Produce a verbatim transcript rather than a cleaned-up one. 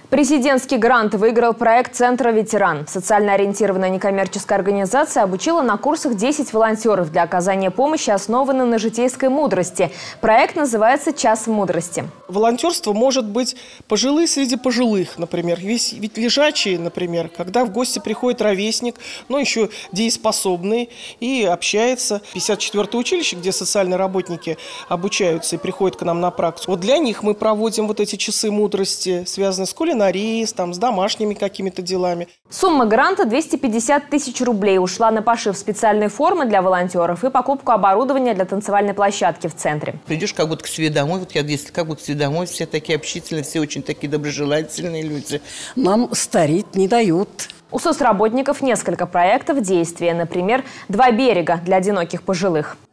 Президентский грант выиграл проект Центра «Ветеран». Социально ориентированная некоммерческая организация обучила на курсах десять волонтеров для оказания помощи, основанной на житейской мудрости. Проект называется «Час мудрости». Волонтерство может быть пожилые среди пожилых, например. Ведь, ведь лежачие, например, когда в гости приходит ровесник, но еще дееспособный и общается. пятьдесят четвёртое училище, где социальные работники обучаются и приходят к нам на практику. Вот для них мы проводим вот эти часы мудрости, связанные с кулинарией, с, там, с домашними какими-то делами. Сумма гранта двести пятьдесят тысяч рублей ушла на пошив специальной формы для волонтеров и покупку оборудования для танцевальной площадки в центре. Придешь как будто к себе домой, вот я если как будто к себе домой, все такие общительные, все очень такие доброжелательные люди. Нам стареть не дают. У соцработников несколько проектов действия, например, «Два берега» для одиноких пожилых.